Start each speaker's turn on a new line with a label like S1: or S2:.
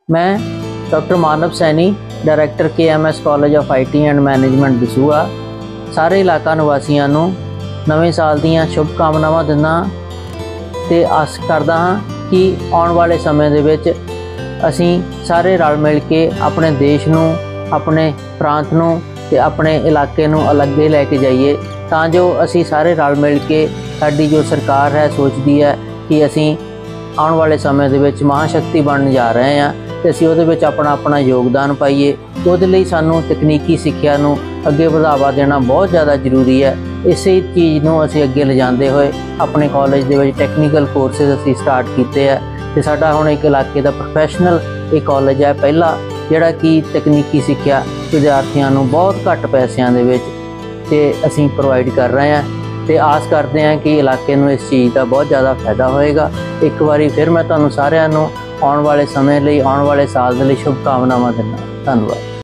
S1: मैं doctor Manav Saini director KMS college of IT and management Dasuya सारे इलाका निवासियों ਨੂੰ नवे साल ਦੀਆਂ शुभकामनावां ਦਿੰਦਾ ਤੇ आस करदा ਹਾਂ कि आने वाले समय ਦੇ ਵਿੱਚ ਅਸੀਂ ਸਾਰੇ ਰਲ ਮਿਲ ਕੇ ਆਪਣੇ ਦੇਸ਼ ਨੂੰ ਆਪਣੇ ਪ੍ਰਾਂਤ ਨੂੰ ਤੇ ਆਪਣੇ ਇਲਾਕੇ ਨੂੰ ਅਲੱਗੇ ਲੈ ਕੇ ਜਾਈਏ ਤਾਂ ਜੋ ਅਸੀਂ ਸਾਰੇ ਰਲ ਮਿਲ ਕੇ ਸਾਡੀ ਜੋ ਸਰਕਾਰ ਹੈ ਸੋਚਦੀ ਹੈ कि ਅਸੀਂ ਆਉਣ ਵਾਲੇ ਸਮੇਂ ਦੇ ਵਿੱਚ ਮਹਾਸ਼ਕਤੀ ਬਣਨ ਜਾ ਰਹੇ ਹਾਂ ਤੇ ਅਸੀਂ ਉਹਦੇ ਵਿੱਚ ਆਪਣਾ ਯੋਗਦਾਨ ਪਾਈਏ। ਉਹਦੇ ਲਈ ਸਾਨੂੰ ਤਕਨੀਕੀ ਸਿੱਖਿਆ ਨੂੰ ਅੱਗੇ ਵਧਾਵਾ ਦੇਣਾ ਬਹੁਤ ਜ਼ਿਆਦਾ ਜ਼ਰੂਰੀ ਹੈ। ਇਸੇ ਚੀਜ਼ ਨੂੰ ਅਸੀਂ ਅੱਗੇ ਲਿਜਾਂਦੇ ਹੋਏ ਆਪਣੇ ਕਾਲਜ ਦੇ ਵਿੱਚ ਟੈਕਨੀਕਲ ਕੋਰਸਿਸ ਅਸੀਂ ਸਟਾਰਟ ਕੀਤੇ ਆ ਤੇ ਸਾਡਾ ਹੁਣ ਇੱਕ ਇਲਾਕੇ ਦਾ ਪ੍ਰੋਫੈਸ਼ਨਲ ਇਹ ਕਾਲਜ ਹੈ ਪਹਿਲਾ ਜਿਹੜਾ ਕਿ ਤਕਨੀਕੀ ਸਿੱਖਿਆ ਵਿਦਿਆਰਥੀਆਂ ਨੂੰ ਬਹੁਤ ਘੱਟ ਪੈਸਿਆਂ ਦੇ ਵਿੱਚ ਤੇ ਅਸੀਂ ਪ੍ਰੋਵਾਈਡ ਕਰ ਰਹੇ ਹਾਂ ਤੇ ਆਸ ਕਰਦੇ ਹਾਂ ਕਿ ਇਲਾਕੇ ਨੂੰ ਇਸ ਚੀਜ਼ ਦਾ ਬਹੁਤ ਜ਼ਿਆਦਾ ਫਾਇਦਾ ਹੋਏਗਾ। ਇੱਕ ਵਾਰੀ ਫਿਰ ਮੈਂ ਤੁਹਾਨੂੰ ਸਾਰਿਆਂ ਨੂੰ ਆਉਣ ਵਾਲੇ ਸਮੇਂ ਲਈ ਆਉਣ ਵਾਲੇ ਸਾਲ ਦੇ ਲਈ ਸ਼ੁਭਕਾਮਨਾਵਾਂ ਦਿੰਦਾ। ਧੰਨਵਾਦ।